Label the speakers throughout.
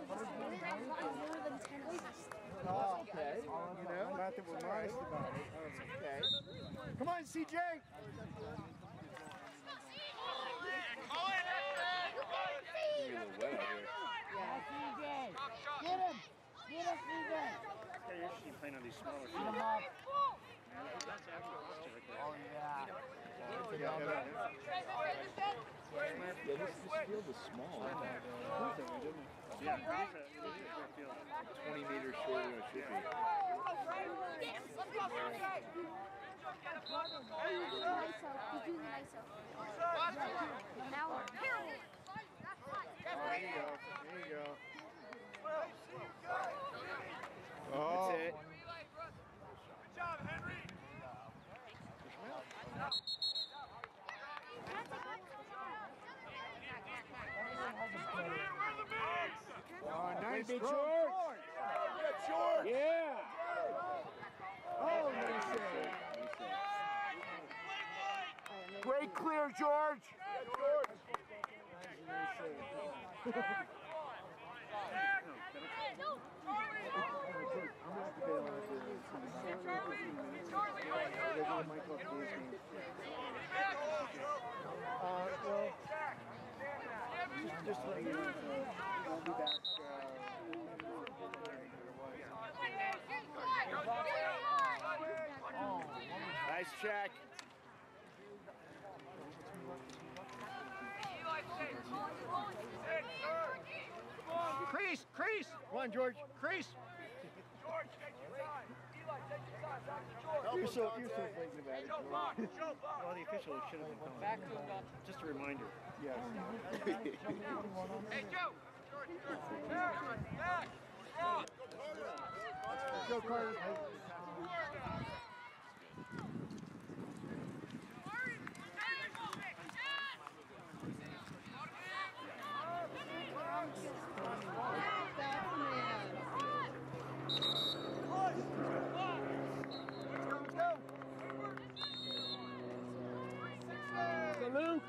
Speaker 1: more than 10 assists.
Speaker 2: Oh, okay. You know, not that we're modest about it. Okay. Come on, CJ.
Speaker 3: Yeah, CJ. Get him. Get him, CJ.
Speaker 4: It's kind of interesting playing on these smaller
Speaker 3: Beat him up.
Speaker 4: That's actual roster right there.
Speaker 3: Oh, yeah.
Speaker 5: This field is small.
Speaker 4: Yeah, it is a field.
Speaker 5: 20 meters shorter than it should be.
Speaker 1: He's doing an ISO. Now,
Speaker 2: There you go. Oh.
Speaker 5: That's it.
Speaker 6: Good job, Henry.
Speaker 2: Oh, nice
Speaker 5: George.
Speaker 2: George.
Speaker 5: Yeah, George. Yeah.
Speaker 2: Oh, nice save.
Speaker 5: Great clear, George. Yeah, George.
Speaker 2: Just let you know, we'll be back.
Speaker 5: Nice check.
Speaker 2: Crease, crease. Come on, George, crease.
Speaker 6: George, take your time. Eli, take your time. Back to George.
Speaker 2: You're so thinking about it.
Speaker 6: Show block. Show block.
Speaker 4: Well, the official should have been calling.
Speaker 3: Back to him,
Speaker 4: Just a reminder.
Speaker 2: Yes.
Speaker 6: Hey, Joe. George. Back.
Speaker 2: Go, Carter. Let's go.
Speaker 5: So Luke.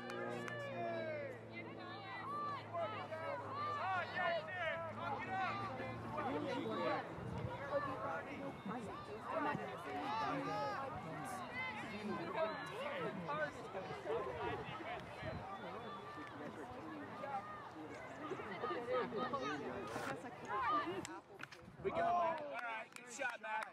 Speaker 6: We go. All right, good shot, Matt.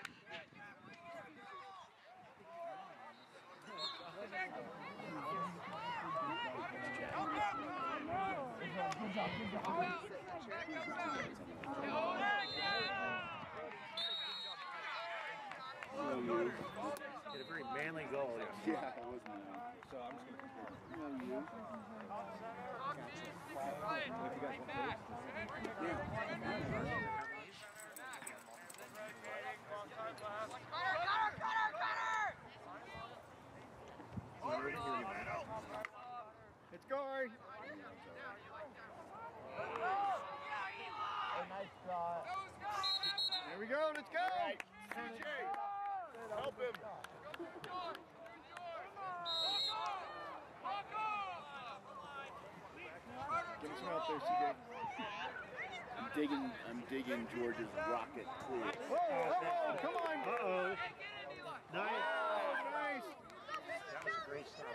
Speaker 4: Did a very manly goal.
Speaker 5: Yeah, it was me.
Speaker 2: So I'm just going to compare. It's going.
Speaker 3: nice shot.
Speaker 2: There we go. Let's go.
Speaker 5: All right, CJ, help him.
Speaker 2: Give us some help there, CJ.
Speaker 5: I'm digging George's rocket clear.
Speaker 2: Whoa, come on.
Speaker 4: Uh-oh. Nice.
Speaker 2: Oh, nice.
Speaker 4: That was a great stop.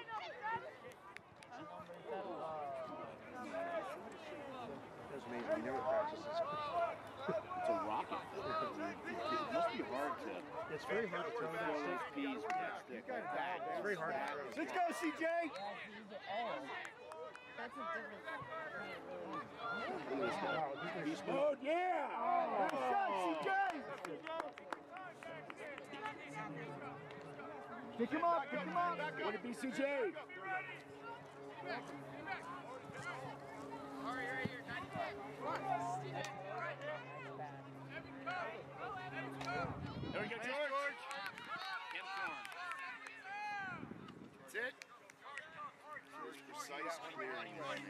Speaker 4: That's amazing. We never practiced this.
Speaker 5: It's a rocket. It must be hard to.
Speaker 4: It's very hard to throw that
Speaker 5: those
Speaker 4: stick.
Speaker 5: peas with that stick like that.
Speaker 4: It's very hard to throw.
Speaker 2: Let's go, CJ.
Speaker 1: That's a different.
Speaker 5: Oh, yeah!
Speaker 2: Good shot, CJ. Pick him up, pick him up.
Speaker 5: Would it be CJ?
Speaker 6: There we go, George.
Speaker 5: That's it. George precise clearing.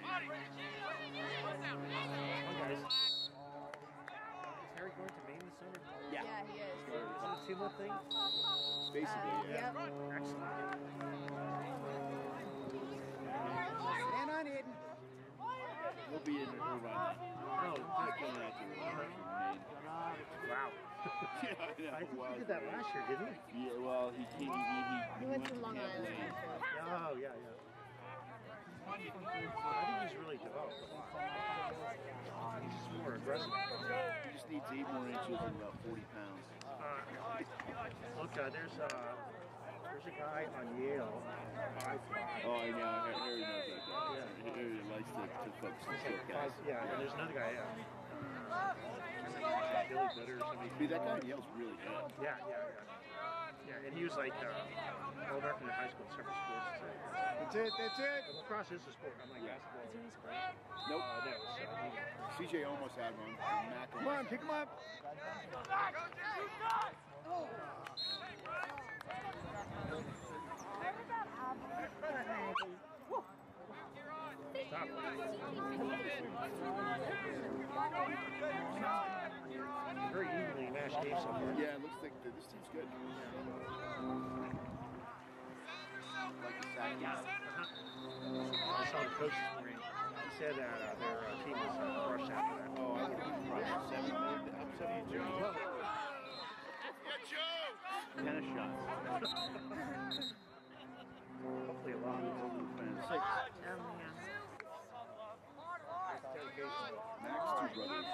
Speaker 4: Is Harry going to Maine this summer?
Speaker 1: Yeah, he is.
Speaker 4: Is it a two-month thing?
Speaker 5: Basically, yeah.
Speaker 1: Yep.
Speaker 2: Stand on it.
Speaker 5: We'll be in the Irvine. Kind of coming at you.
Speaker 4: Wow.
Speaker 5: Yeah,
Speaker 4: I think
Speaker 5: well,
Speaker 4: he did that last year, didn't he?
Speaker 5: Yeah, well, he
Speaker 1: He went to Long
Speaker 5: Camp
Speaker 1: Island.
Speaker 5: Lane.
Speaker 4: Oh, yeah, yeah. I think he's really developed a lot. He's just more aggressive.
Speaker 5: He just needs 8 more inches and about 40 pounds.
Speaker 4: Look, there's a guy on Yale.
Speaker 5: Oh, I know. Harry knows that guy. Yeah. Harry likes to fuck some short guys.
Speaker 4: Yeah, and there's another guy, yeah. Billy Glitter or something.
Speaker 5: Dude, that guy in Yale's really good.
Speaker 4: Yeah. Yeah, and he was like All-American in high school in several sports too.
Speaker 2: That's it, that's it.
Speaker 4: Lacrosse is a sport. I'm like basketball.
Speaker 5: Nope.
Speaker 4: No, so,
Speaker 5: CJ almost had one. Mac
Speaker 2: Come on, pick him up.
Speaker 4: very evenly matched game so far.
Speaker 5: Yeah, it looks like this team's good. Like the sack game.
Speaker 4: I saw the coach this morning. He said that their team was rushed after that.
Speaker 5: Oh, I would have been crushed. 72. Tennis shots.
Speaker 4: Hopefully a lot.
Speaker 5: Six. Mac's two brothers.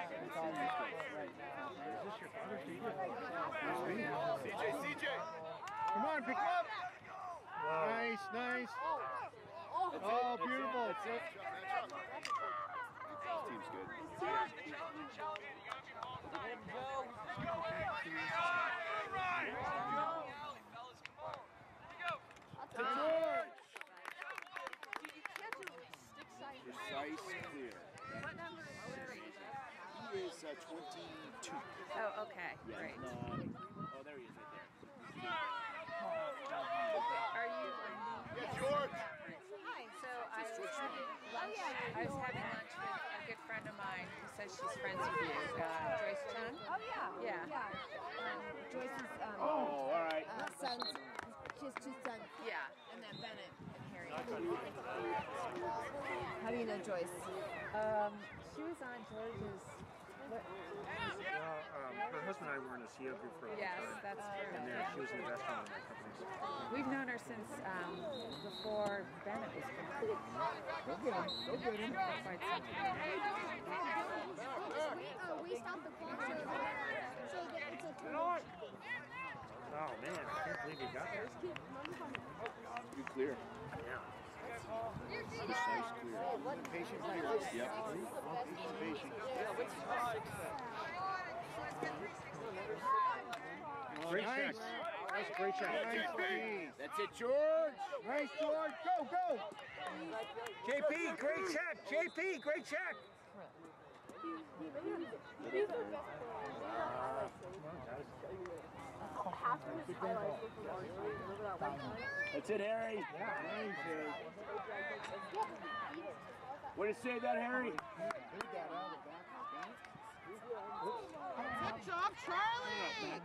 Speaker 4: Is this your father's team?
Speaker 5: CJ.
Speaker 2: Come on, pick him up.
Speaker 4: Wow.
Speaker 2: Nice. Oh, beautiful.
Speaker 5: That's it. This team's good.
Speaker 2: To George.
Speaker 5: Precise, clear. He is 22.
Speaker 7: Oh, okay,
Speaker 5: Yeah,
Speaker 7: great.
Speaker 5: oh, there he is right there.
Speaker 7: Are you?
Speaker 5: Yeah, George.
Speaker 7: Hi. So I was having lunch. I was having lunch with a good friend of mine who says she's friends with you, Joyce Chung.
Speaker 1: Oh yeah.
Speaker 7: Yeah.
Speaker 1: Joyce's
Speaker 5: Oh, all right.
Speaker 1: sons. She has 2 sons.
Speaker 7: Yeah.
Speaker 1: And then Bennett and Harry. How do you know Joyce?
Speaker 7: She was on George's.
Speaker 4: Well, her husband and I were in a CEO group for a long
Speaker 7: Yes,
Speaker 4: time.
Speaker 7: that's true.
Speaker 4: And then she was an investor in one of our companies.
Speaker 7: We've known her since before Bennett was born.
Speaker 2: Go get him.
Speaker 7: For quite some time.
Speaker 1: We stopped the clock so that it's a total.
Speaker 4: Oh man, I can't believe you got there.
Speaker 5: Good clear.
Speaker 4: Yeah.
Speaker 5: Precise, clear.
Speaker 2: Patient clear.
Speaker 5: Yep.
Speaker 2: Patient.
Speaker 4: Great
Speaker 2: Nice.
Speaker 4: check. That was a great check.
Speaker 2: Nice.
Speaker 5: That's it, George.
Speaker 2: Nice, George. Go.
Speaker 4: JP, great check. JP, great check.
Speaker 5: That's it, Harry. What did it say that, Harry?
Speaker 3: Good job, Charlie!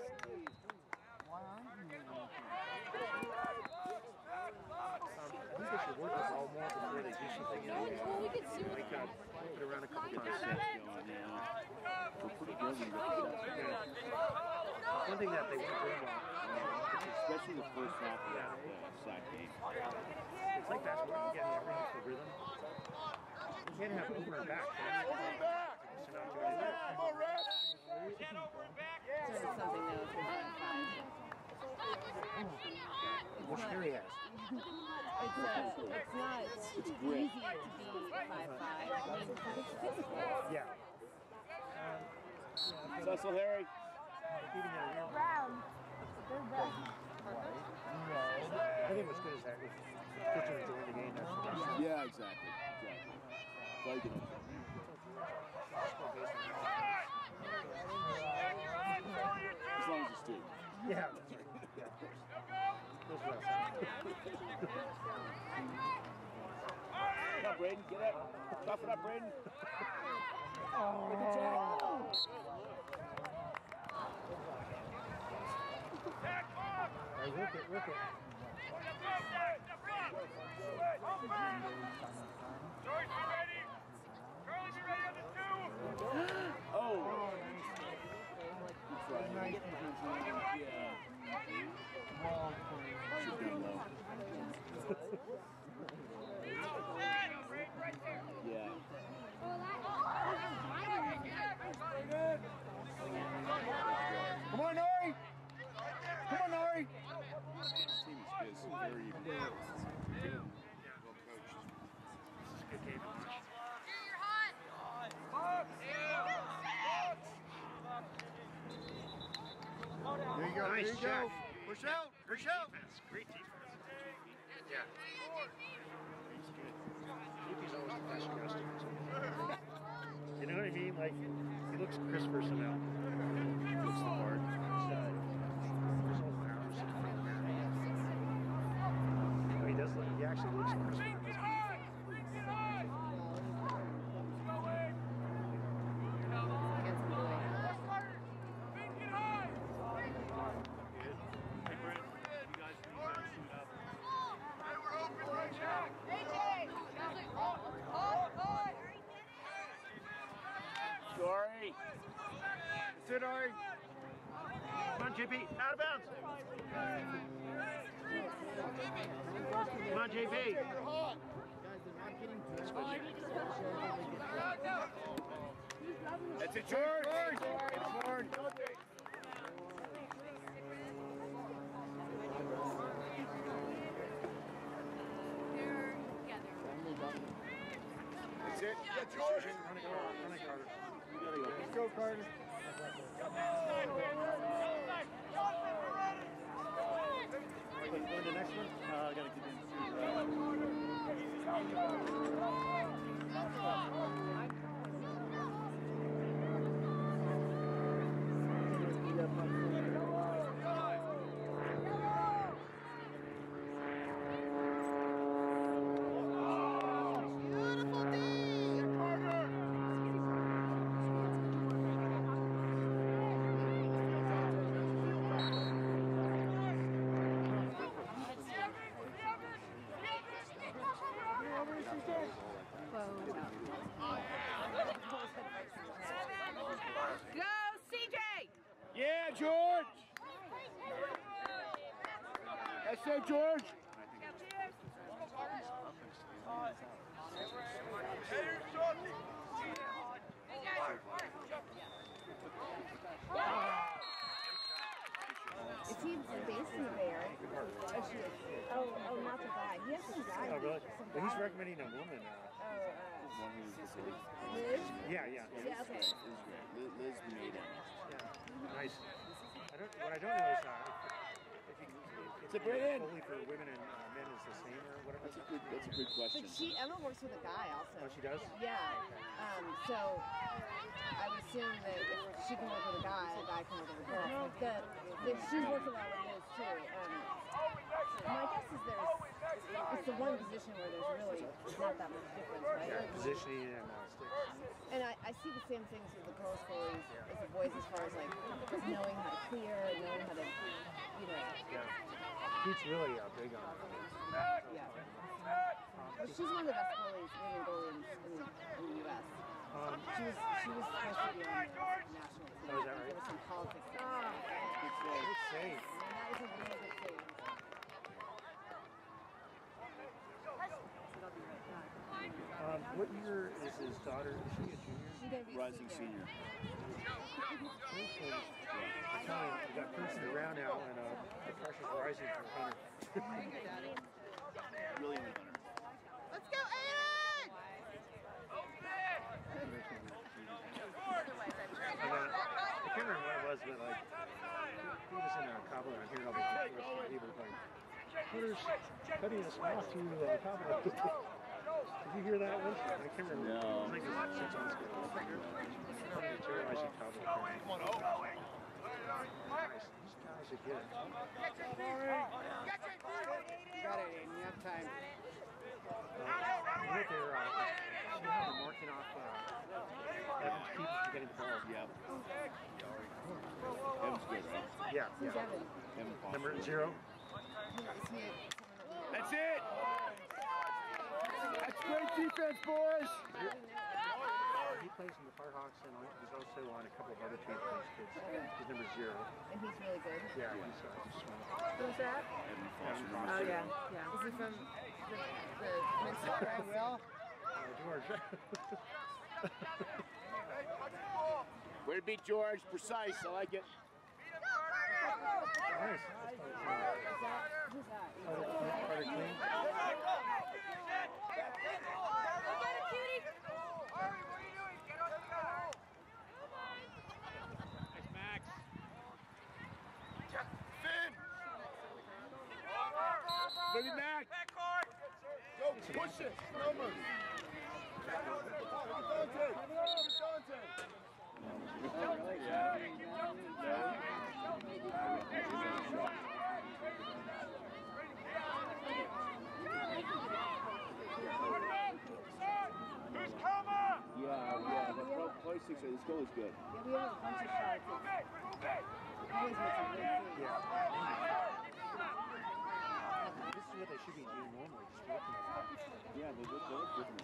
Speaker 4: I think they should work this all more before they do something.
Speaker 1: Well, we could see what
Speaker 4: Like flip it around a couple times.
Speaker 5: We're pretty good when we get
Speaker 4: One thing that they weren't doing well.
Speaker 5: especially the first half of that sack game.
Speaker 4: It's like that's where you get everything for rhythm. You can't have over and back. What's Harry has?
Speaker 1: it's not
Speaker 5: It's grit.
Speaker 1: easy to be 5'5". I mean, it's physical.
Speaker 4: Yeah.
Speaker 5: Cecil, Harry.
Speaker 1: Brown. They're brown.
Speaker 4: I think what's good is that if kids are enjoying the game, that's the best.
Speaker 5: Yeah, exactly. So you can as long as you stay.
Speaker 4: Yeah, that's right. Yeah, of course. Those are
Speaker 5: Come on, Braden, get up. Tough it up, Braden.
Speaker 4: Work it.
Speaker 6: George, be ready. Charlie, be ready on the
Speaker 5: This team is good. It's very even. Well coached.
Speaker 4: Good game to watch.
Speaker 2: There you go.
Speaker 4: Nice
Speaker 2: There you
Speaker 4: check.
Speaker 2: go. Push out. Push out.
Speaker 4: Defense. Great defense. Yeah. He's good. JP's always the best dressed in his own. You know what I mean? Like, he looks crisper somehow.
Speaker 5: He looks the part.
Speaker 4: His whole powers in front there. No, he does look, he actually looks crisper.
Speaker 5: Sorry.
Speaker 2: That's it, Ari.
Speaker 4: Come on, JP, out of bounds. Come on, JP.
Speaker 2: That's it, George. George. That's it. Yeah, George.
Speaker 4: Run it, Carter.
Speaker 2: Let's go, Carter.
Speaker 4: Going to the next one? I got to get in.
Speaker 7: Go, CJ!
Speaker 2: Yeah, George. That's it, George.
Speaker 1: Is he based in the Bay Area? Oh, not the guy. He has some guy.
Speaker 4: Oh, really? But he's recommending a woman.
Speaker 1: Liz?
Speaker 4: Yeah.
Speaker 1: Yeah, okay.
Speaker 5: Liz made it.
Speaker 4: Nice. What I don't know is if
Speaker 2: It's a brilliant.
Speaker 4: fully for women and men is the same or whatever.
Speaker 5: That's a good question.
Speaker 1: But Emma works with a guy also.
Speaker 4: Oh, she does?
Speaker 1: Yeah. So I would assume that if she can work with a guy can work with a girl. She's worked a lot with Liz too. My guess is it's the one position where there's really not that much difference, right?
Speaker 4: Yeah, positioning and sticks.
Speaker 1: And I see the same things with the girls' goalies as the boys, as far as like knowing how to clear and knowing how to,
Speaker 4: Yeah. Pete's really big on it.
Speaker 1: yeah. But she's one of the best goalies, women goalies in the U.S. She was supposed to be on the national team.
Speaker 4: Oh, is that right?
Speaker 1: There was some politics.
Speaker 4: Good save.
Speaker 1: And that was a really good save.
Speaker 4: What year is his daughter? Is she a junior?
Speaker 1: She's gonna be a
Speaker 5: Rising senior.
Speaker 4: Princeton. I'm telling you, we got Princeton around now, and the pressure's rising for Hunter.
Speaker 5: Really in the hunter.
Speaker 1: Let's go, Aiden!
Speaker 4: And, I can't remember what it was, but like, he was in a cobbler. I'm hearing all the he was like, Hunter's cutting a swath through the cobbler. Did you hear that one? I can't remember.
Speaker 5: No.
Speaker 4: I think it was 6 months ago. Cutting a terrorizing cobbler. Nice. These guys are good.
Speaker 3: Got it, Aiden. You have time.
Speaker 4: Look, they're marking off Evan's people for getting the ball.
Speaker 5: Yep. Evan's good, right?
Speaker 4: Yeah.
Speaker 1: Who's Evan?
Speaker 5: Evan Foster.
Speaker 4: Number 0.
Speaker 1: Is he
Speaker 2: That's it. That's great defense, boys.
Speaker 4: He plays in the Firehawks and he's also on a couple of other teams. He's number 0.
Speaker 1: and he's really good.
Speaker 4: Yeah, he's just one.
Speaker 1: Who's that?
Speaker 5: Evan Foster.
Speaker 1: Oh, yeah. Is he from the Minnesota?
Speaker 3: All right, Will.
Speaker 4: George.
Speaker 2: Way to beat George. Precise. I like it.
Speaker 4: Nice.
Speaker 1: Who's that?
Speaker 4: Carter King.
Speaker 2: Boogie back. Go, push it. Numbers.
Speaker 6: Who's coming?
Speaker 5: Yeah, but play 6, this goal is good.
Speaker 1: Yeah, we have a bunch of shots. Always makes a good thing.
Speaker 4: Yeah. This is what they should be doing normally, just working on it.
Speaker 5: Yeah, they look different.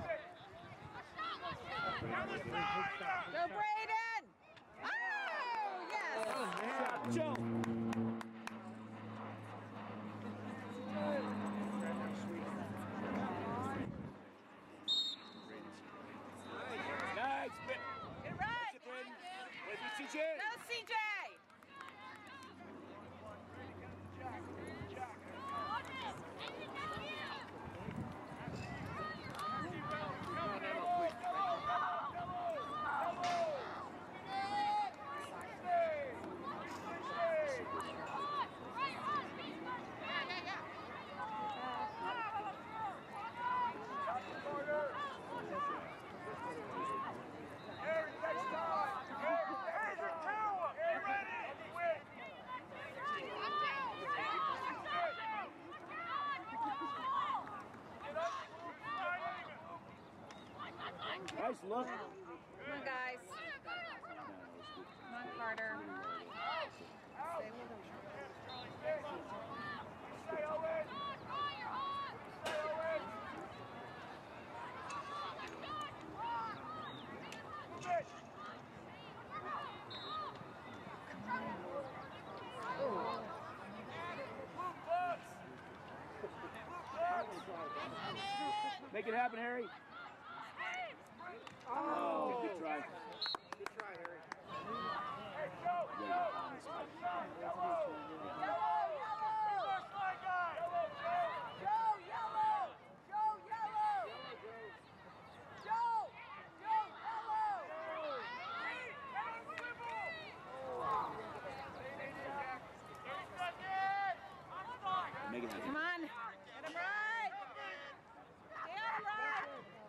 Speaker 7: Go, Braden! Oh, yes!
Speaker 5: Joe! Nice!
Speaker 7: Get right!
Speaker 5: Wait for CJ!
Speaker 7: Go, CJ!
Speaker 5: Nice look.
Speaker 7: Come on, guys. Come on, Carter. Stay with him.
Speaker 5: Make it happen, Harry. Oh, good try.
Speaker 2: Good try, Harry.
Speaker 5: Make it happen.
Speaker 7: Come on. Get him right. Get him right.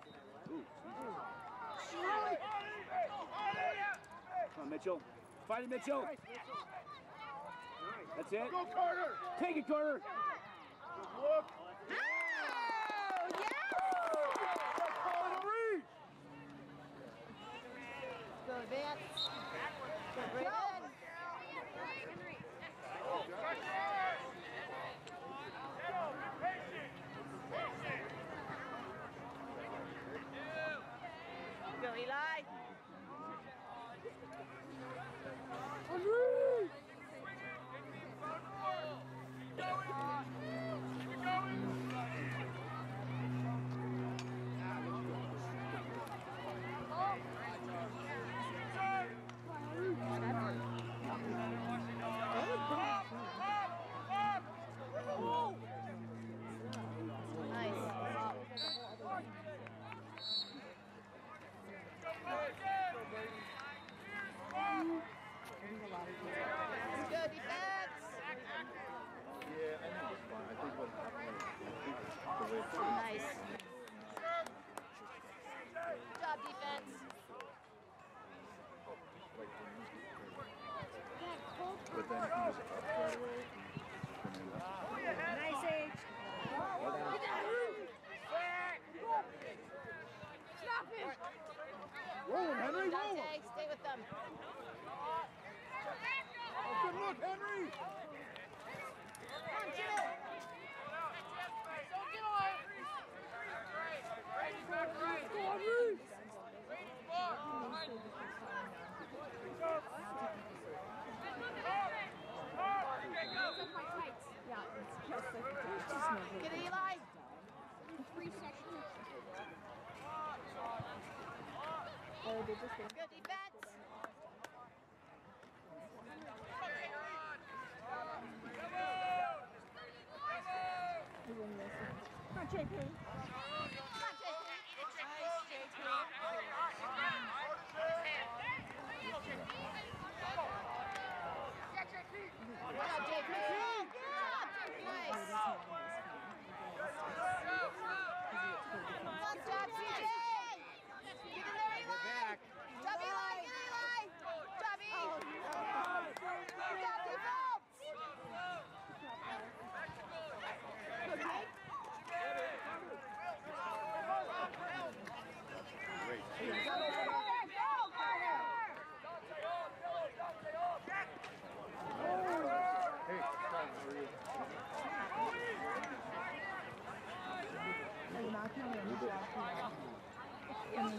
Speaker 5: Come on, Mitchell. Fight it, Mitchell. That's it.
Speaker 2: Go, Carter.
Speaker 5: Take it, Carter.
Speaker 2: Look.
Speaker 7: Oh, yes!
Speaker 1: Go, Vance. Go, Braden.
Speaker 7: Go, Eli.
Speaker 1: Good defense.
Speaker 2: Yeah, I think it's fine. I think what happened was
Speaker 1: Nice. Good job, defense.
Speaker 2: but then he was up right away.
Speaker 1: Nice, Age. Stop it.
Speaker 2: Roll him, Henry, roll him.
Speaker 1: Dante, stay with them.
Speaker 2: Oh, good look, Henry.
Speaker 1: Come on, Jill. Get it, Eli. 3 seconds. Good defense.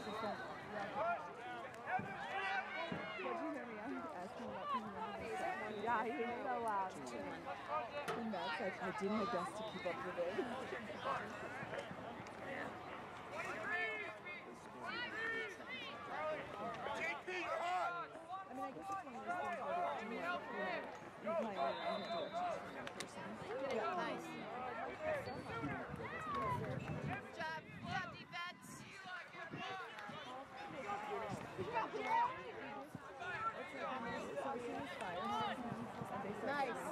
Speaker 1: Yeah, he was so loud. And Matt's like, I did my best to keep up with it. I mean, I guess it's one of those things where you play around and do it person. Yeah, nice.
Speaker 7: Good job, defense.
Speaker 1: Nice.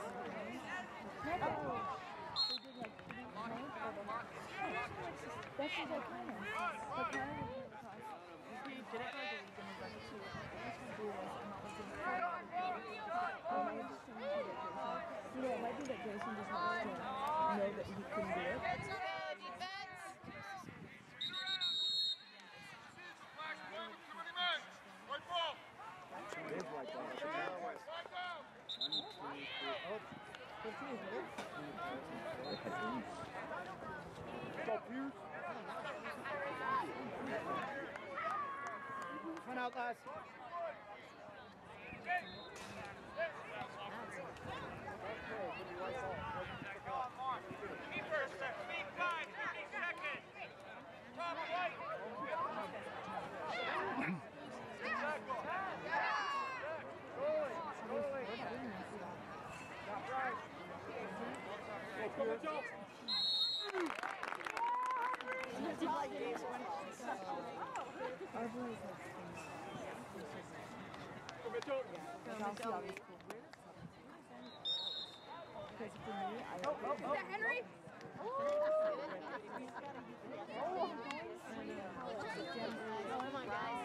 Speaker 1: That's just like kind you know, it might be that Grayson just wants to know that he couldn't do it.
Speaker 7: Let's go, defense.
Speaker 2: Come out, lads.
Speaker 6: Keeper, speed time, 30 seconds. Top right.
Speaker 1: Henry? Come on, guys.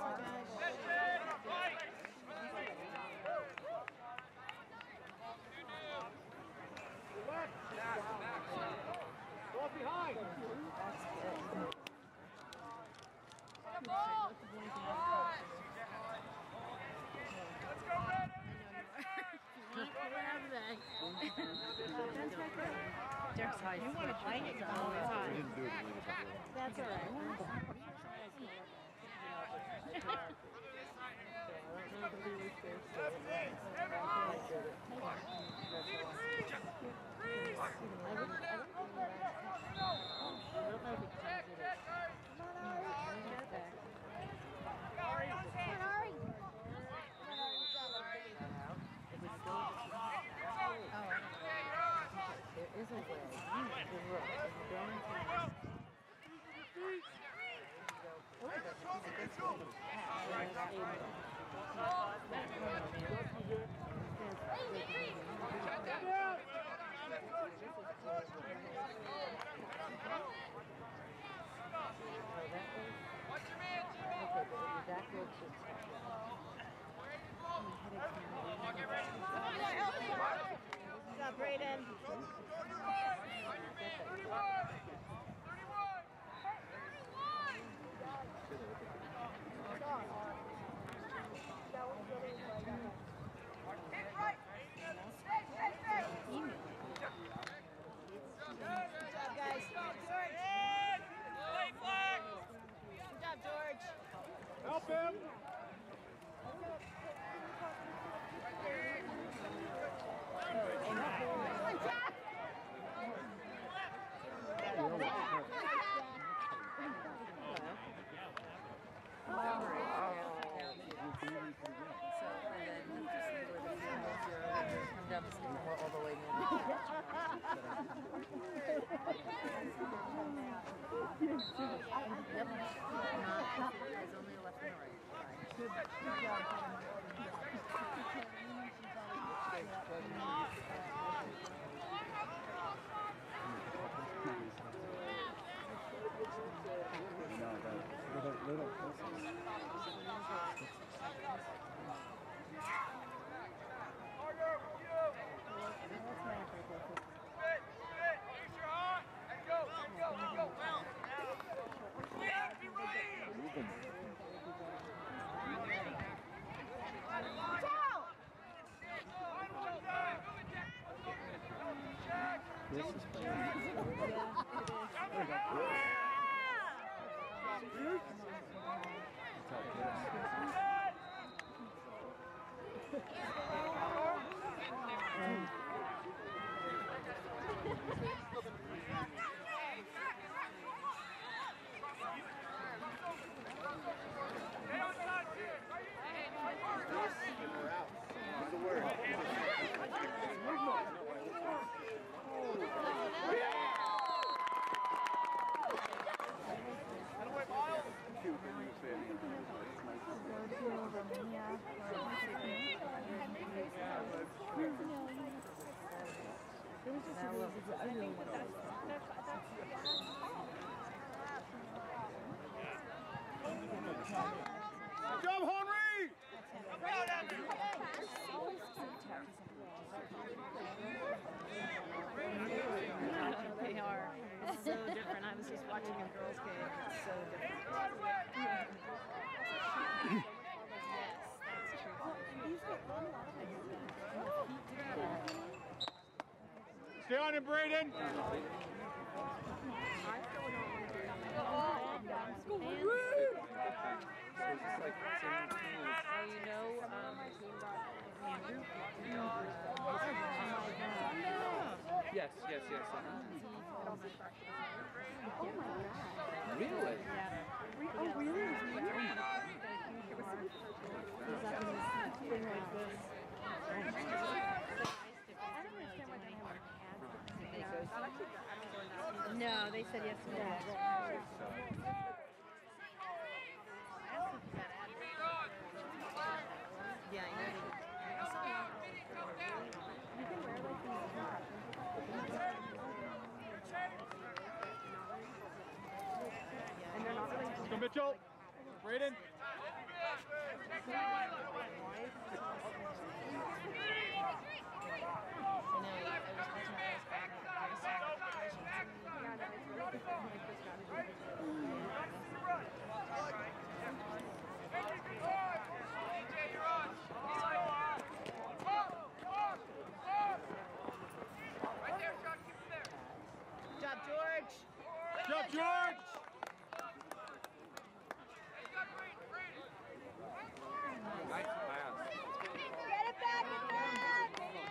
Speaker 6: Go behind.
Speaker 7: Derek's high. You want to blanket all the time.
Speaker 1: That's all right. What's up, Brayden?
Speaker 6: Help him!
Speaker 7: All the way in. Yep. There's only a left and a right.
Speaker 2: Good job, Henry!
Speaker 8: They are. It's so different. I was just watching a girls' game. It's so different.
Speaker 2: Stay on him, Braden.
Speaker 9: Yes. Really?
Speaker 8: Oh, really? No, they said yes to that. Yeah, I know. You can wear like and they're not really.
Speaker 2: Let's go, Mitchell. Braden.
Speaker 7: Good job, George.
Speaker 2: Good job, George.
Speaker 9: Nice pass.
Speaker 1: Get it back in back!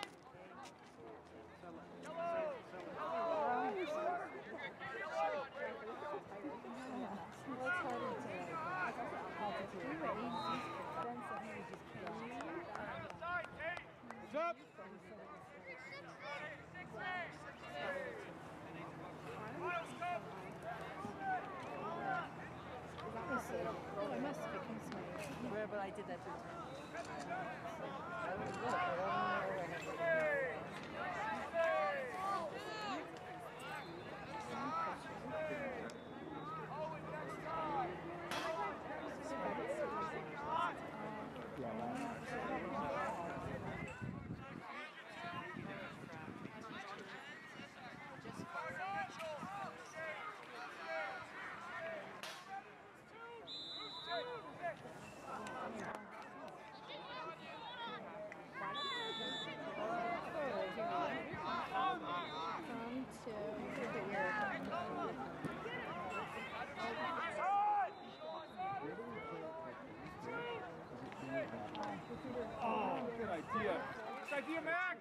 Speaker 2: What's up?
Speaker 8: Where, but I did that too.
Speaker 2: Oh, good idea. Good idea, Max.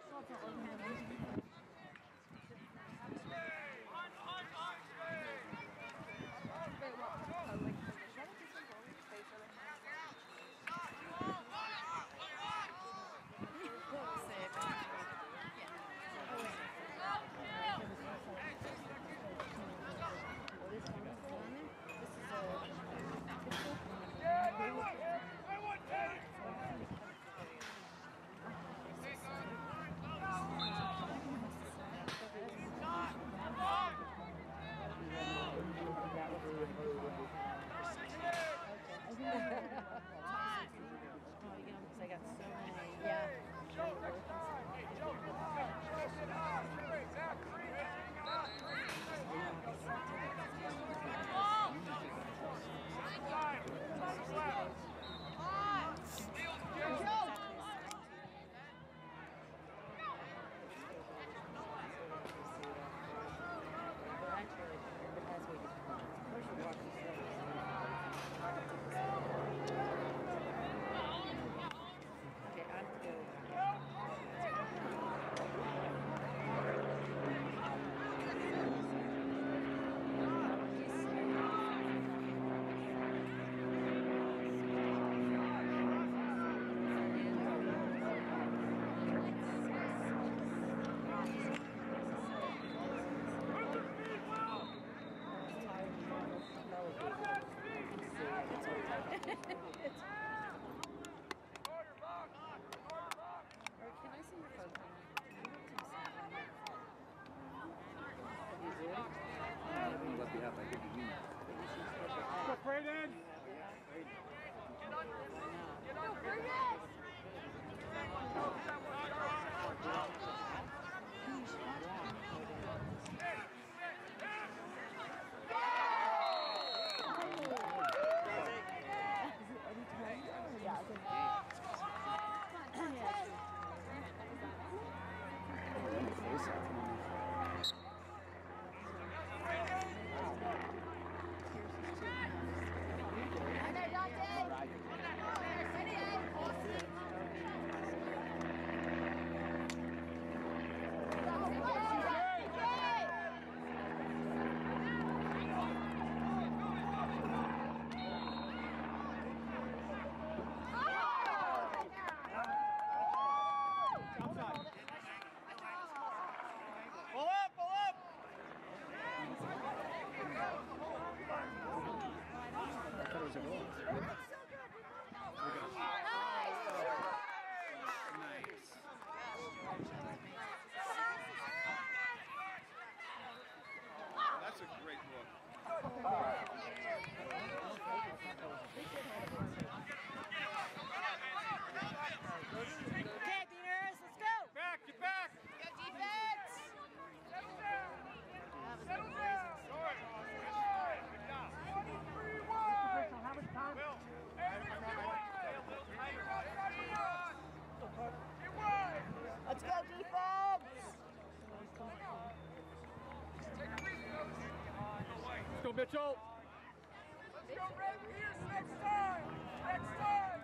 Speaker 2: go, Mitchell.
Speaker 6: Let's go, Red Pierce next time. Next time.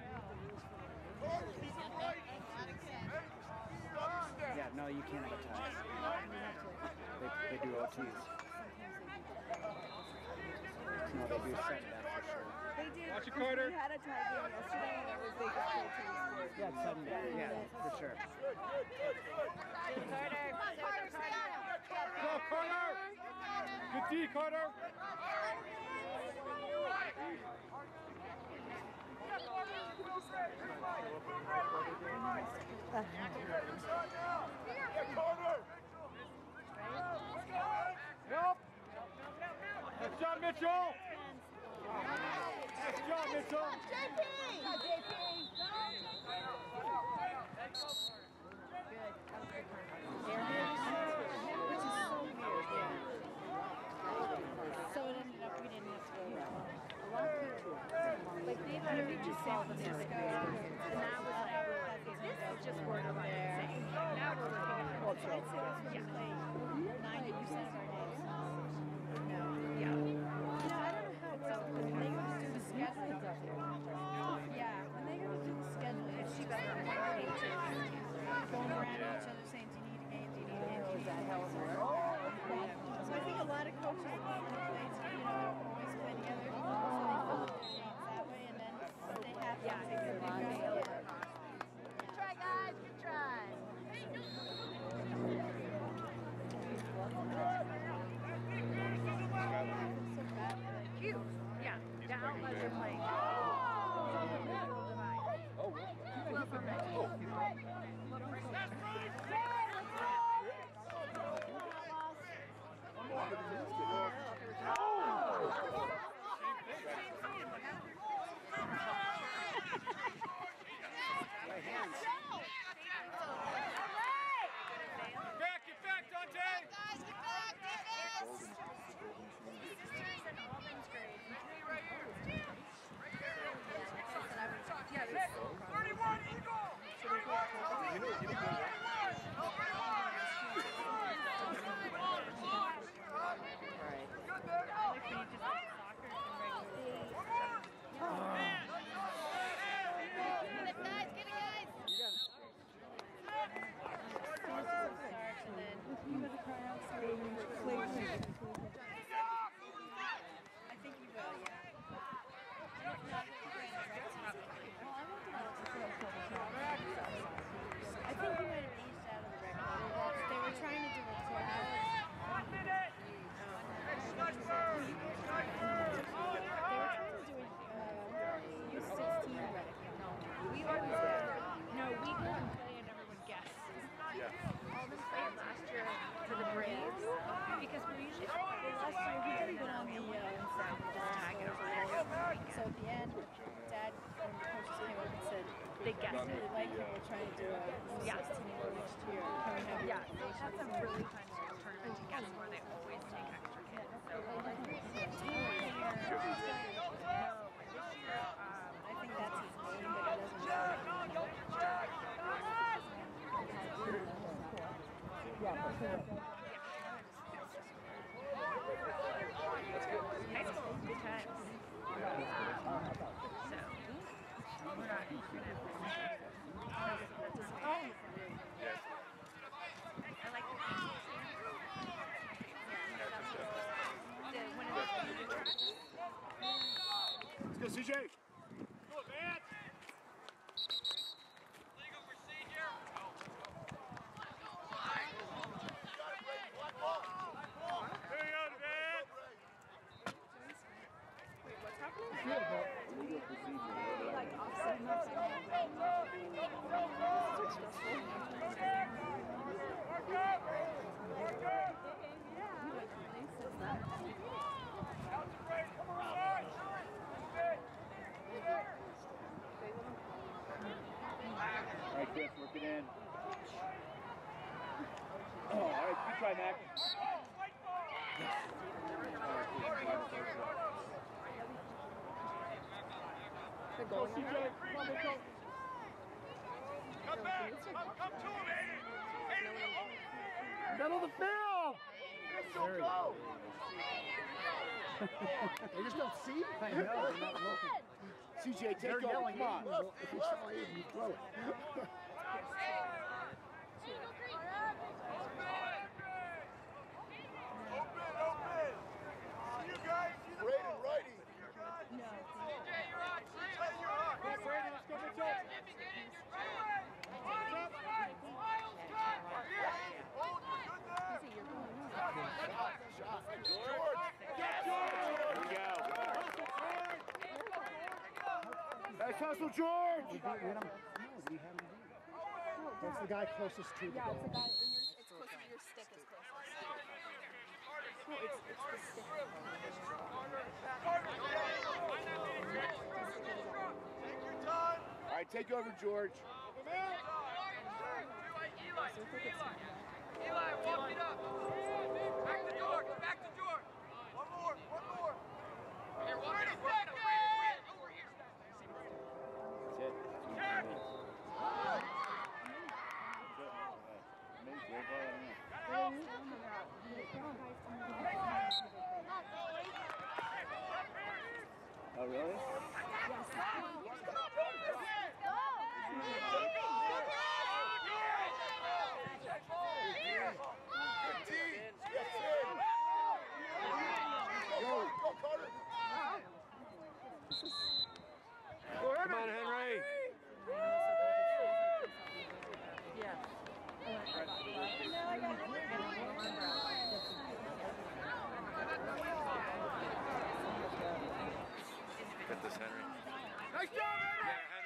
Speaker 3: Yeah, no, you can't have a tie. They do OTs. No, they do set that for sure.
Speaker 1: They did.
Speaker 2: Watch it, Carter.
Speaker 1: We had a tie game yesterday, and it was Vegas 14.
Speaker 3: Yeah, it's 7 days. Yeah, for sure.
Speaker 2: Go, Carter. Good D, Carter. Nope. Nice job, Mitchell. Nice job, Mitchell.
Speaker 1: JP!
Speaker 8: So it ended up we didn't have to go like they wanted to do San Francisco, and that was like, okay, this is just word of there. Now we're looking at
Speaker 3: Well, so,
Speaker 8: I'd say this was like 90% of our days. No, yeah. No, I don't know how it's up. When they go to do the schedule, yeah, when they go to do the schedule, it's she better going around each other saying, do you need a game, do you need a game, do you need a game? So I think a lot of coaches play, always play together, so they fill up their games that way, and then they have to take their big guys.
Speaker 1: Good try, guys. Good try.
Speaker 8: Cute. Yeah, the outlets are playing.
Speaker 2: Get back, Dante.
Speaker 1: Guys, get back. Defense.
Speaker 8: Sisters in Alden's grade. Yeah,
Speaker 6: 31 Eagle.
Speaker 2: 'Middle of the field!
Speaker 3: Very
Speaker 2: They just don't see.
Speaker 3: I know, they're not looking.
Speaker 2: CJ, take
Speaker 3: They're
Speaker 2: over.
Speaker 3: yelling
Speaker 2: Come on.
Speaker 3: at you. If you saw it, you throw it.
Speaker 2: Braden, righty.
Speaker 8: No.
Speaker 2: Brady, let's go, Mitchell.
Speaker 5: Nice hustle, George!
Speaker 3: We had him beat.
Speaker 2: That's the guy closest to the
Speaker 8: Yeah, it's
Speaker 2: ball.
Speaker 8: the guy in your, it's closer to your stick is closest. No, it's the stick.
Speaker 2: All right, take over, George.
Speaker 6: Eli, walk it up. Back to George. Back to George. One more. Here, walk it up. Over here.
Speaker 5: That's it. Oh, really?
Speaker 9: Come on, Henry. Get this, Henry.
Speaker 6: Nice job, Henry.
Speaker 9: Yeah,